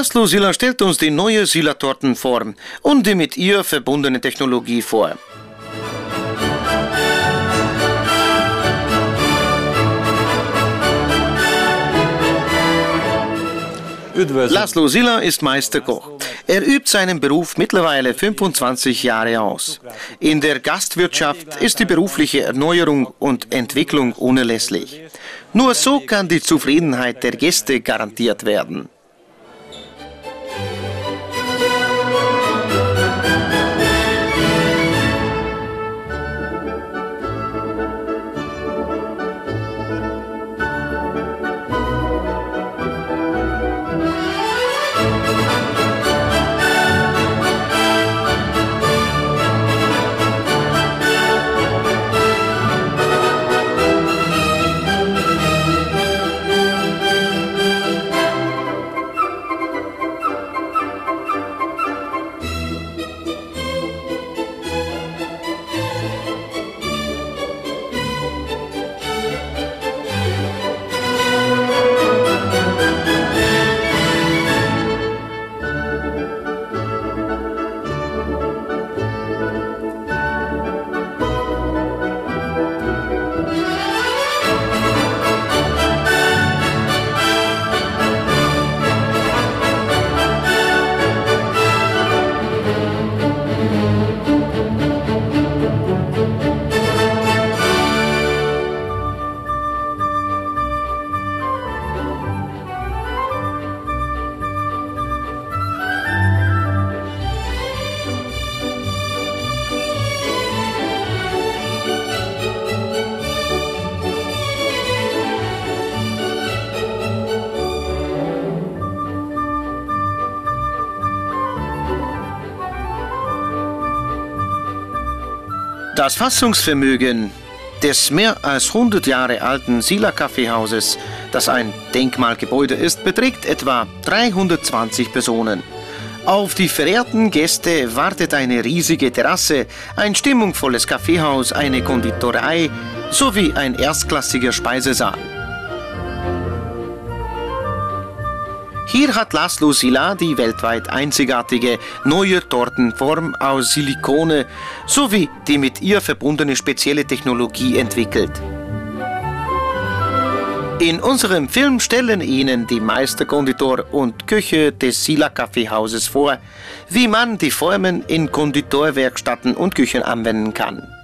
Laszlo Siller stellt uns die neue Siller-Tortenform und die mit ihr verbundene Technologie vor. Laszlo Siller ist Meisterkoch. Er übt seinen Beruf mittlerweile 25 Jahre aus. In der Gastwirtschaft ist die berufliche Erneuerung und Entwicklung unerlässlich. Nur so kann die Zufriedenheit der Gäste garantiert werden. Das Fassungsvermögen des mehr als 100 Jahre alten Siller Kaffeehauses, das ein Denkmalgebäude ist, beträgt etwa 320 Personen. Auf die verehrten Gäste wartet eine riesige Terrasse, ein stimmungsvolles Kaffeehaus, eine Konditorei sowie ein erstklassiger Speisesaal. Hier hat Laszlo Siller die weltweit einzigartige neue Tortenform aus Silikone sowie die mit ihr verbundene spezielle Technologie entwickelt. In unserem Film stellen Ihnen die Meisterkonditor und Köche des Siller Kaffeehauses vor, wie man die Formen in Konditorwerkstätten und Küchen anwenden kann.